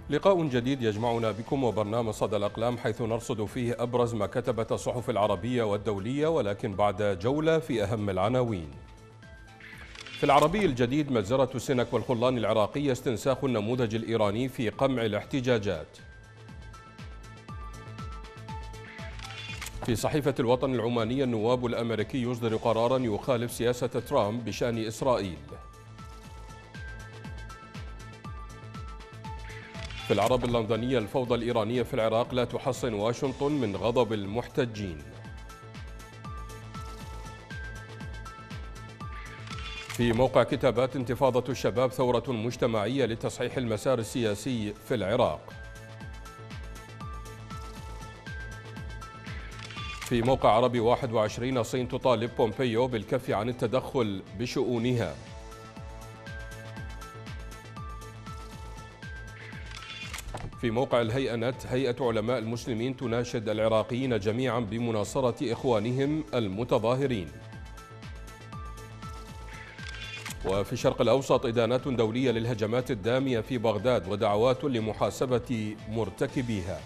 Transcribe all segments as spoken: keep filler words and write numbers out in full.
لقاء جديد يجمعنا بكم وبرنامج صدى الأقلام، حيث نرصد فيه أبرز ما كتبت الصحف العربية والدولية، ولكن بعد جولة في أهم العناوين. في العربي الجديد: مجزرة سنك والخلان العراقية استنساخ النموذج الإيراني في قمع الاحتجاجات. في صحيفة الوطن العمانية: النواب الأمريكي يصدر قرارا يخالف سياسة ترامب بشأن إسرائيل. في العرب اللندنية: الفوضى الإيرانية في العراق لا تحصن واشنطن من غضب المحتجين. في موقع كتابات: انتفاضة الشباب ثورة مجتمعية لتصحيح المسار السياسي في العراق. في موقع عربي واحد وعشرين: الصين تطالب بومبيو بالكف عن التدخل بشؤونها. في موقع الهيئة نت: هيئة علماء المسلمين تناشد العراقيين جميعا بمناصرة إخوانهم المتظاهرين. وفي الشرق الأوسط: إدانات دولية للهجمات الدامية في بغداد ودعوات لمحاسبة مرتكبيها.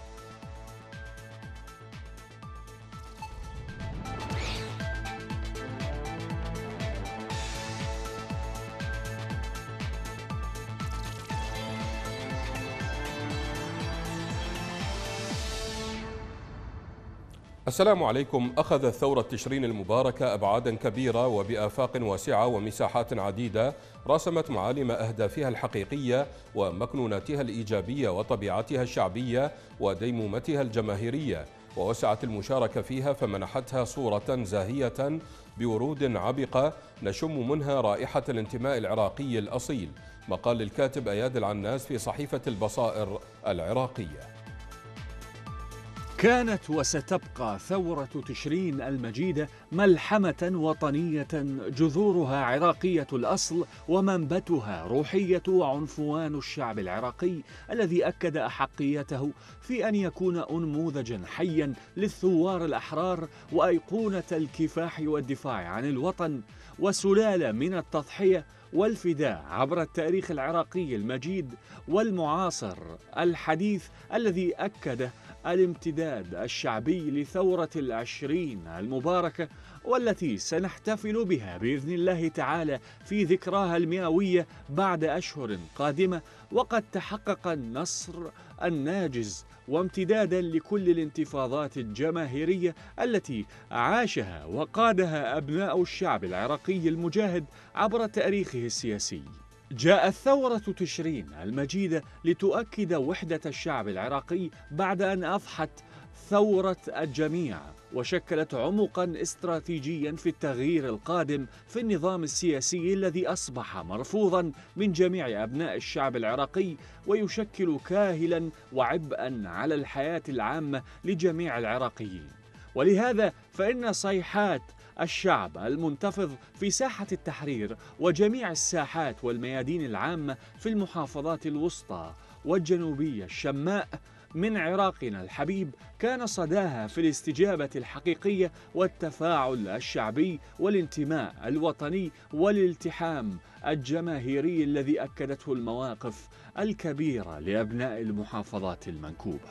السلام عليكم. أخذت ثورة تشرين المباركة أبعادا كبيرة وبآفاق واسعة ومساحات عديدة، رسمت معالم أهدافها الحقيقية ومكنوناتها الإيجابية وطبيعتها الشعبية وديمومتها الجماهيرية، ووسعت المشاركة فيها فمنحتها صورة زاهية بورود عبقة نشم منها رائحة الانتماء العراقي الأصيل. مقال الكاتب أياد العناس في صحيفة البصائر العراقية. كانت وستبقى ثورة تشرين المجيدة ملحمة وطنية جذورها عراقية الأصل ومنبتها روحية وعنفوان الشعب العراقي، الذي أكد أحقيته في أن يكون أنموذجا حيا للثوار الأحرار وأيقونة الكفاح والدفاع عن الوطن، وسلالة من التضحية والفداء عبر التاريخ العراقي المجيد والمعاصر الحديث، الذي أكد الامتداد الشعبي لثورة العشرين المباركة، والتي سنحتفل بها بإذن الله تعالى في ذكراها المئوية بعد أشهر قادمة. وقد تحقق النصر الناجز وامتدادا لكل الانتفاضات الجماهيرية التي عاشها وقادها أبناء الشعب العراقي المجاهد عبر تاريخه السياسي. جاءت ثورة تشرين المجيدة لتؤكد وحدة الشعب العراقي بعد أن أضحت ثورة الجميع، وشكلت عمقا استراتيجيا في التغيير القادم في النظام السياسي الذي أصبح مرفوضا من جميع أبناء الشعب العراقي، ويشكل كاهلا وعبئا على الحياة العامة لجميع العراقيين. ولهذا فإن صيحات الشعب المنتفض في ساحة التحرير وجميع الساحات والميادين العامة في المحافظات الوسطى والجنوبية الشماء من عراقنا الحبيب كان صداها في الاستجابة الحقيقية والتفاعل الشعبي والانتماء الوطني والالتحام الجماهيري الذي أكدته المواقف الكبيرة لأبناء المحافظات المنكوبة.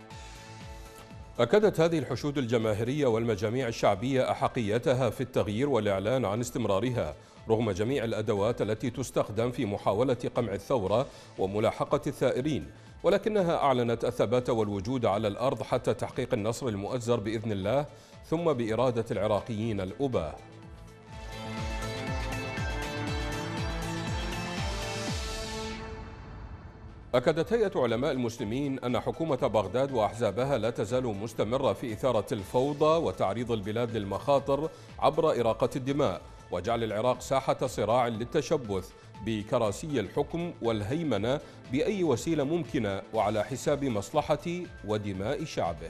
أكدت هذه الحشود الجماهيرية والمجاميع الشعبية أحقيتها في التغيير والإعلان عن استمرارها رغم جميع الأدوات التي تستخدم في محاولة قمع الثورة وملاحقة الثائرين، ولكنها أعلنت الثبات والوجود على الأرض حتى تحقيق النصر المؤزر بإذن الله، ثم بإرادة العراقيين الأباة. أكدت هيئة علماء المسلمين أن حكومة بغداد وأحزابها لا تزال مستمرة في إثارة الفوضى وتعريض البلاد للمخاطر عبر إراقة الدماء وجعل العراق ساحة صراع للتشبث بكراسي الحكم والهيمنة بأي وسيلة ممكنة وعلى حساب مصلحة ودماء شعبه.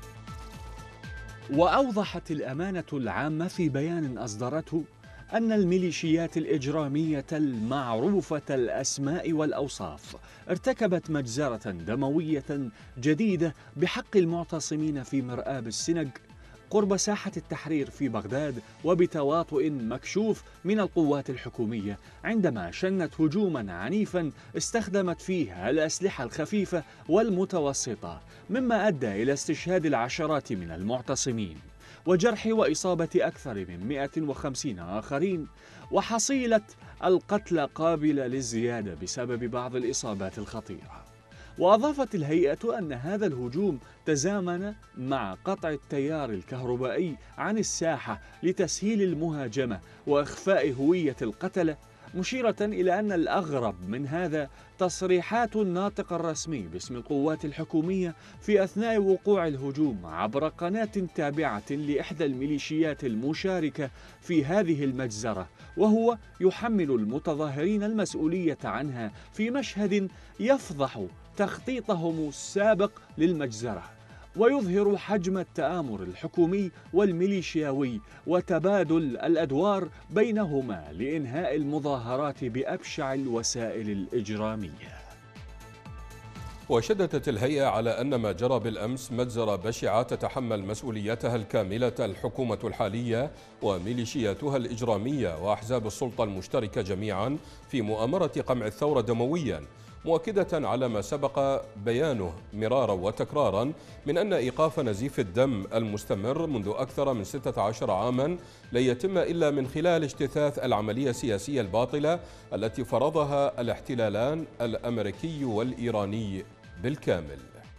وأوضحت الأمانة العامة في بيان أصدرته أن الميليشيات الإجرامية المعروفة الأسماء والأوصاف ارتكبت مجزرة دموية جديدة بحق المعتصمين في مرآب السنج قرب ساحة التحرير في بغداد وبتواطؤ مكشوف من القوات الحكومية عندما شنت هجوما عنيفا استخدمت فيه الأسلحة الخفيفة والمتوسطة، مما أدى إلى استشهاد العشرات من المعتصمين وجرح وإصابة أكثر من مئة وخمسين آخرين، وحصيلة القتلى قابلة للزيادة بسبب بعض الإصابات الخطيرة. وأضافت الهيئة أن هذا الهجوم تزامن مع قطع التيار الكهربائي عن الساحة لتسهيل المهاجمة وإخفاء هوية القتلة، مشيرة إلى أن الأغرب من هذا تصريحات الناطق الرسمي باسم القوات الحكومية في أثناء وقوع الهجوم عبر قناة تابعة لإحدى الميليشيات المشاركة في هذه المجزرة، وهو يحمل المتظاهرين المسؤولية عنها في مشهد يفضح تخطيطهم السابق للمجزرة، ويظهر حجم التآمر الحكومي والميليشياوي وتبادل الأدوار بينهما لإنهاء المظاهرات بأبشع الوسائل الإجرامية. وشددت الهيئة على أن ما جرى بالأمس مجزرة بشعة تتحمل مسؤوليتها الكاملة الحكومة الحالية وميليشياتها الإجرامية وأحزاب السلطة المشتركة جميعا في مؤامرة قمع الثورة دمويا، مؤكدة على ما سبق بيانه مرارا وتكرارا من أن إيقاف نزيف الدم المستمر منذ أكثر من ستة عشر عاما لن يتم إلا من خلال اجتثاث العملية السياسية الباطلة التي فرضها الاحتلالان الأمريكي والإيراني بالكامل.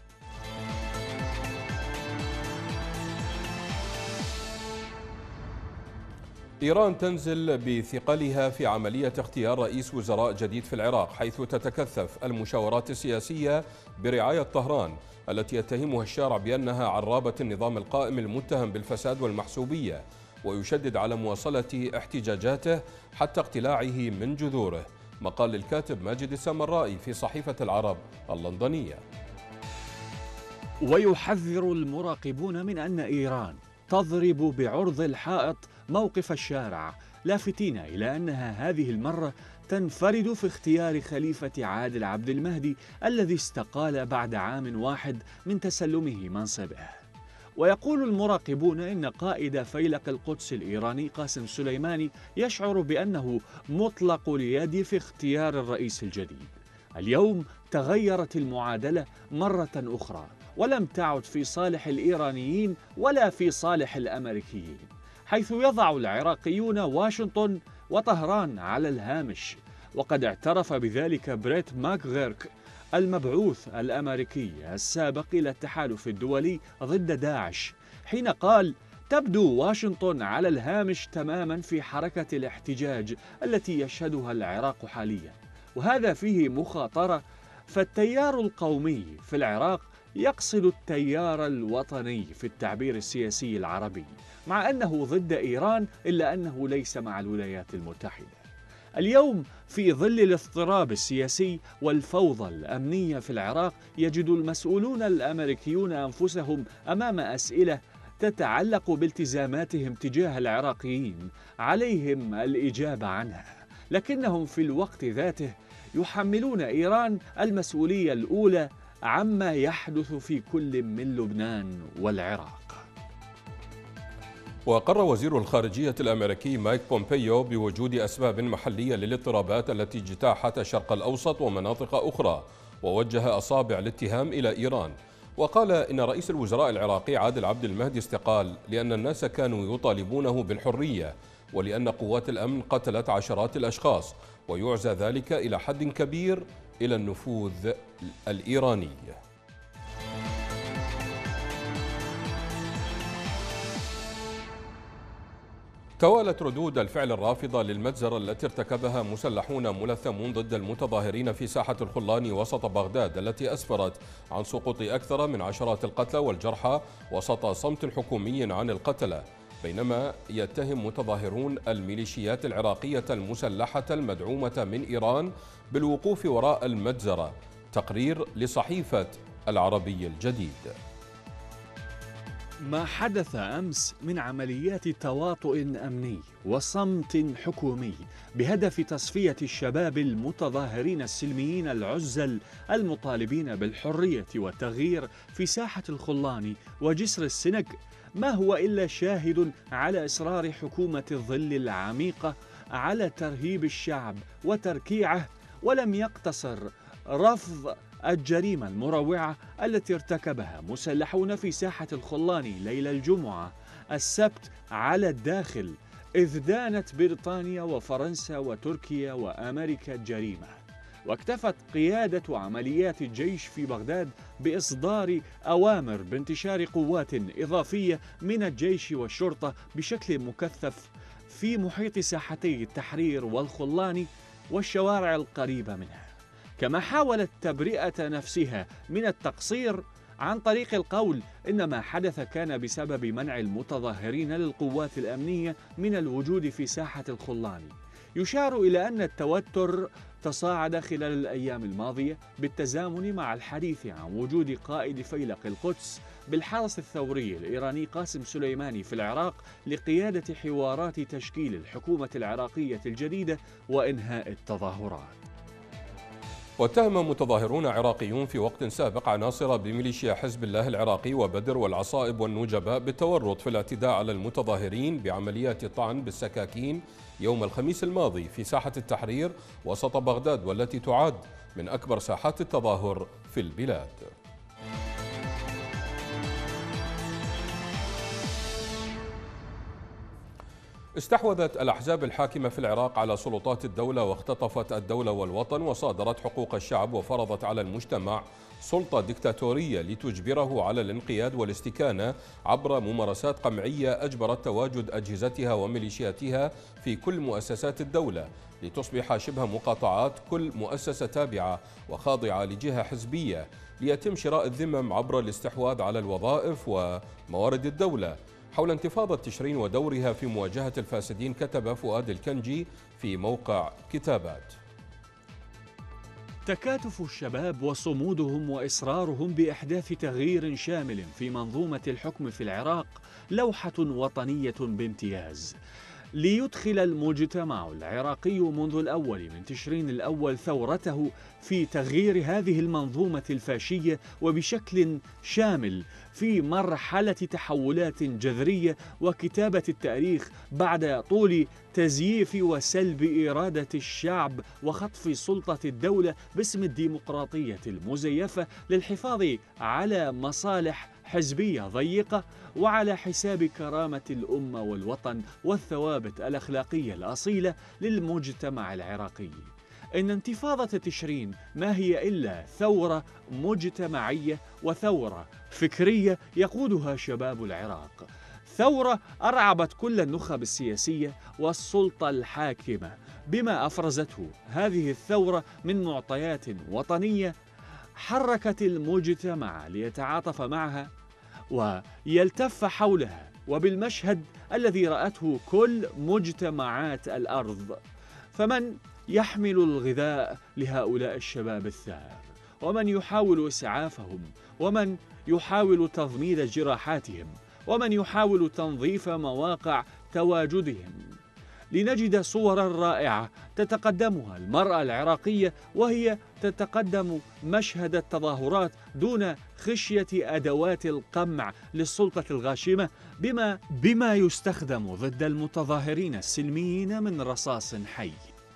إيران تنزل بثقلها في عملية اختيار رئيس وزراء جديد في العراق، حيث تتكثف المشاورات السياسية برعاية طهران التي يتهمها الشارع بأنها عرابة النظام القائم المتهم بالفساد والمحسوبية، ويشدد على مواصلة احتجاجاته حتى اقتلاعه من جذوره. مقال الكاتب ماجد السامرائي في صحيفة العرب اللندنية. ويحذر المراقبون من أن إيران تضرب بعرض الحائط موقف الشارع، لافتين إلى أنها هذه المرة تنفرد في اختيار خليفة عادل عبد المهدي الذي استقال بعد عام واحد من تسلمه منصبه. ويقول المراقبون إن قائد فيلق القدس الإيراني قاسم سليماني يشعر بأنه مطلق اليد في اختيار الرئيس الجديد. اليوم تغيرت المعادلة مرة أخرى، ولم تعد في صالح الإيرانيين ولا في صالح الأمريكيين، حيث يضع العراقيون واشنطن وطهران على الهامش. وقد اعترف بذلك بريت ماكغيرك المبعوث الأمريكي السابق إلى التحالف الدولي ضد داعش، حين قال: تبدو واشنطن على الهامش تماما في حركة الاحتجاج التي يشهدها العراق حاليا، وهذا فيه مخاطرة، فالتيار القومي في العراق يقصد التيار الوطني في التعبير السياسي العربي، مع أنه ضد إيران إلا أنه ليس مع الولايات المتحدة. اليوم في ظل الاضطراب السياسي والفوضى الأمنية في العراق يجد المسؤولون الأمريكيون أنفسهم أمام أسئلة تتعلق بالتزاماتهم تجاه العراقيين عليهم الإجابة عنها، لكنهم في الوقت ذاته يحملون إيران المسؤولية الأولى عما يحدث في كل من لبنان والعراق. وقر وزير الخارجية الأمريكي مايك بومبيو بوجود أسباب محلية للاضطرابات التي اجتاحت الشرق الأوسط ومناطق أخرى، ووجه أصابع الاتهام إلى إيران، وقال إن رئيس الوزراء العراقي عادل عبد المهدي استقال لأن الناس كانوا يطالبونه بالحرية ولأن قوات الأمن قتلت عشرات الأشخاص، ويعزى ذلك إلى حد كبير إلى النفوذ الإيراني. توالت ردود الفعل الرافضة للمجزرة التي ارتكبها مسلحون ملثمون ضد المتظاهرين في ساحة الخلاني وسط بغداد، التي أسفرت عن سقوط أكثر من عشرات القتلى والجرحى وسط صمت حكومي عن القتلى، بينما يتهم متظاهرون الميليشيات العراقية المسلحة المدعومة من إيران بالوقوف وراء المجزرة. تقرير لصحيفة العربي الجديد. ما حدث أمس من عمليات تواطؤ أمني وصمت حكومي بهدف تصفية الشباب المتظاهرين السلميين العزل المطالبين بالحرية والتغيير في ساحة الخلاني وجسر السنك ما هو إلا شاهد على إصرار حكومة الظل العميقة على ترهيب الشعب وتركيعه، ولم يقتصر رفض الجريمة المروعة التي ارتكبها مسلحون في ساحة الخلاني ليلة الجمعة السبت على الداخل، إذ دانت بريطانيا وفرنسا وتركيا وأمريكا الجريمة. واكتفت قيادة عمليات الجيش في بغداد بإصدار أوامر بانتشار قوات إضافية من الجيش والشرطة بشكل مكثف في محيط ساحتي التحرير والخلاني والشوارع القريبة منها، كما حاولت تبرئة نفسها من التقصير عن طريق القول إن ما حدث كان بسبب منع المتظاهرين للقوات الأمنية من الوجود في ساحة الخلاني. يشار إلى أن التوتر تصاعد خلال الأيام الماضية بالتزامن مع الحديث عن وجود قائد فيلق القدس بالحرس الثوري الإيراني قاسم سليماني في العراق لقيادة حوارات تشكيل الحكومة العراقية الجديدة وإنهاء التظاهرات. واتهم متظاهرون عراقيون في وقت سابق عناصر بميليشيا حزب الله العراقي وبدر والعصائب والنجباء بالتورط في الاعتداء على المتظاهرين بعمليات طعن بالسكاكين يوم الخميس الماضي في ساحة التحرير وسط بغداد، والتي تعد من أكبر ساحات التظاهر في البلاد. استحوذت الأحزاب الحاكمة في العراق على سلطات الدولة واختطفت الدولة والوطن وصادرت حقوق الشعب وفرضت على المجتمع سلطة ديكتاتورية لتجبره على الانقياد والاستكانة عبر ممارسات قمعية أجبرت تواجد أجهزتها وميليشياتها في كل مؤسسات الدولة لتصبح شبه مقاطعات كل مؤسسة تابعة وخاضعة لجهة حزبية، ليتم شراء الذمم عبر الاستحواذ على الوظائف وموارد الدولة. حول انتفاضة تشرين ودورها في مواجهة الفاسدين كتب فؤاد الكنجي في موقع كتابات: تكاتف الشباب وصمودهم وإصرارهم بإحداث تغيير شامل في منظومة الحكم في العراق لوحة وطنية بامتياز، ليدخل المجتمع العراقي منذ الأول من تشرين الأول ثورته في تغيير هذه المنظومة الفاشية وبشكل شامل في مرحلة تحولات جذرية وكتابة التاريخ بعد طول تزييف وسلب إرادة الشعب وخطف سلطة الدولة باسم الديمقراطية المزيفة للحفاظ على مصالح حزبية ضيقة وعلى حساب كرامة الأمة والوطن والثوابت الأخلاقية الأصيلة للمجتمع العراقي. إن انتفاضة تشرين ما هي إلا ثورة مجتمعية وثورة فكرية يقودها شباب العراق، ثورة أرعبت كل النخب السياسية والسلطة الحاكمة بما أفرزته هذه الثورة من معطيات وطنية حركت المجتمع ليتعاطف معها ويلتف حولها وبالمشهد الذي رأته كل مجتمعات الأرض. فمن يحمل الغذاء لهؤلاء الشباب الثار، ومن يحاول إسعافهم، ومن يحاول تضميد جراحاتهم، ومن يحاول تنظيف مواقع تواجدهم، لنجد صورا رائعة تتقدمها المرأة العراقية وهي تتقدم مشهد التظاهرات دون خشية أدوات القمع للسلطة الغاشمة بما, بما يستخدم ضد المتظاهرين السلميين من رصاص حي.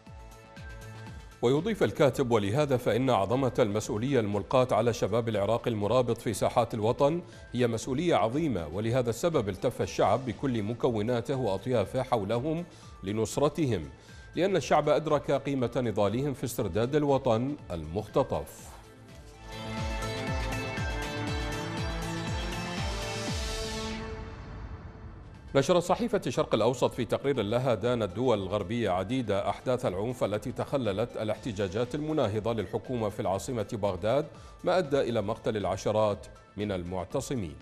ويضيف الكاتب: ولهذا فإن عظمة المسؤولية الملقاة على شباب العراق المرابط في ساحات الوطن هي مسؤولية عظيمة، ولهذا السبب التف الشعب بكل مكوناته وأطيافه حولهم لنصرتهم، لأن الشعب أدرك قيمة نضالهم في استرداد الوطن المختطف. نشرت صحيفة الشرق الأوسط في تقرير لها دانت الدول الغربية عديدة أحداث العنف التي تخللت الاحتجاجات المناهضة للحكومة في العاصمة بغداد، ما أدى إلى مقتل العشرات من المعتصمين.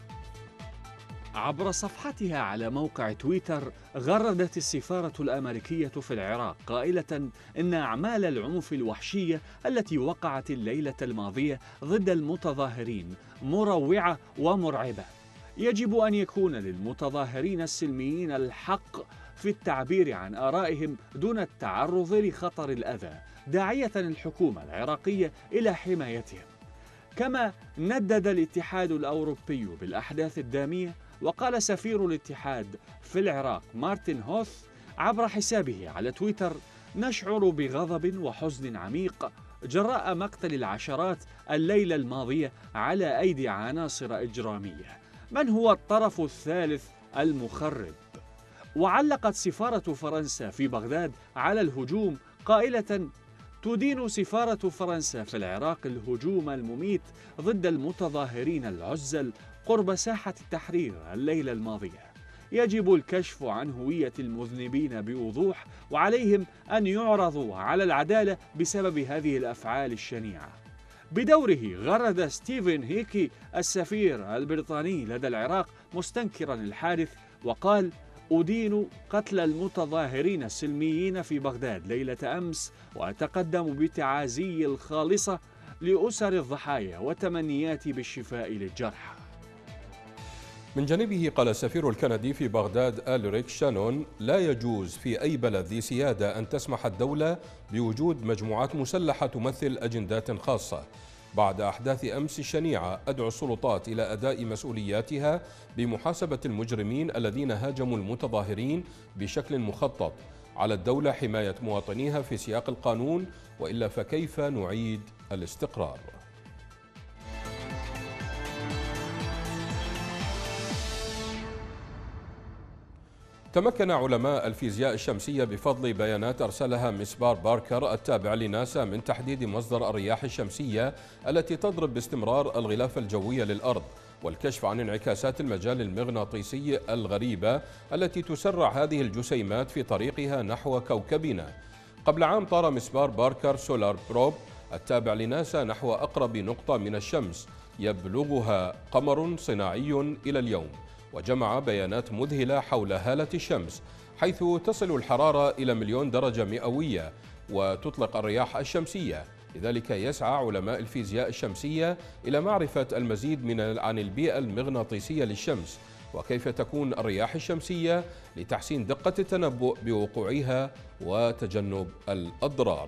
عبر صفحتها على موقع تويتر غردت السفارة الأمريكية في العراق قائلة إن أعمال العنف الوحشية التي وقعت الليلة الماضية ضد المتظاهرين مروعة ومرعبة، يجب أن يكون للمتظاهرين السلميين الحق في التعبير عن آرائهم دون التعرض لخطر الأذى، داعية الحكومة العراقية إلى حمايتهم. كما ندد الاتحاد الأوروبي بالأحداث الدامية، وقال سفير الاتحاد في العراق مارتن هوث عبر حسابه على تويتر: نشعر بغضب وحزن عميق جراء مقتل العشرات الليلة الماضية على أيدي عناصر إجرامية. من هو الطرف الثالث المخرب؟ وعلقت سفارة فرنسا في بغداد على الهجوم قائلة: تدين سفارة فرنسا في العراق الهجوم المميت ضد المتظاهرين العزل قرب ساحة التحرير الليلة الماضية. يجب الكشف عن هوية المذنبين بوضوح، وعليهم أن يعرضوا على العدالة بسبب هذه الأفعال الشنيعة. بدوره غرد ستيفن هيكي السفير البريطاني لدى العراق مستنكرا الحادث، وقال: أدين قتل المتظاهرين السلميين في بغداد ليلة أمس، وأتقدم بتعازي الخالصة لأسر الضحايا وتمنياتي بالشفاء للجرحى. من جانبه قال السفير الكندي في بغداد ألريك شانون: لا يجوز في أي بلد ذي سيادة أن تسمح الدولة بوجود مجموعات مسلحة تمثل أجندات خاصة. بعد أحداث أمس الشنيعة أدعو السلطات إلى أداء مسؤولياتها بمحاسبة المجرمين الذين هاجموا المتظاهرين بشكل مخطط. على الدولة حماية مواطنيها في سياق القانون، وإلا فكيف نعيد الاستقرار؟ تمكن علماء الفيزياء الشمسية بفضل بيانات أرسلها مسبار باركر التابع لناسا من تحديد مصدر الرياح الشمسية التي تضرب باستمرار الغلاف الجوي للأرض، والكشف عن انعكاسات المجال المغناطيسي الغريبة التي تسرع هذه الجسيمات في طريقها نحو كوكبنا. قبل عام طار مسبار باركر سولار بروب التابع لناسا نحو أقرب نقطة من الشمس يبلغها قمر صناعي إلى اليوم، وجمع بيانات مذهلة حول هالة الشمس، حيث تصل الحرارة إلى مليون درجة مئوية وتطلق الرياح الشمسية. لذلك يسعى علماء الفيزياء الشمسية إلى معرفة المزيد من عن البيئة المغناطيسية للشمس، وكيف تكون الرياح الشمسية لتحسين دقة التنبؤ بوقوعها وتجنب الأضرار.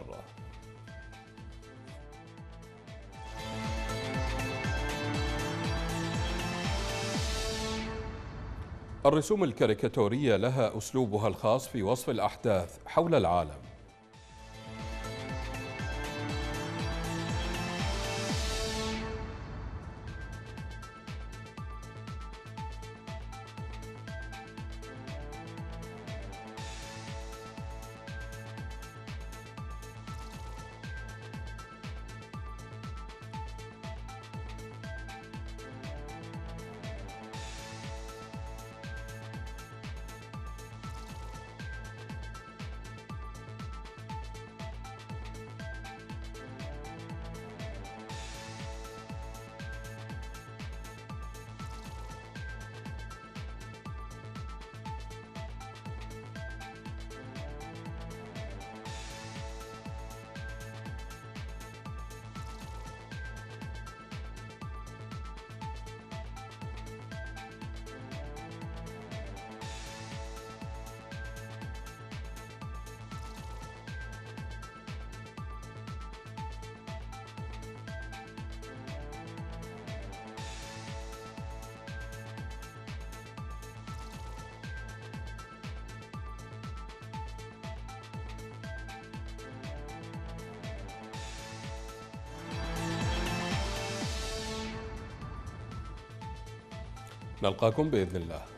الرسوم الكاريكاتورية لها أسلوبها الخاص في وصف الأحداث حول العالم. نلقاكم بإذن الله.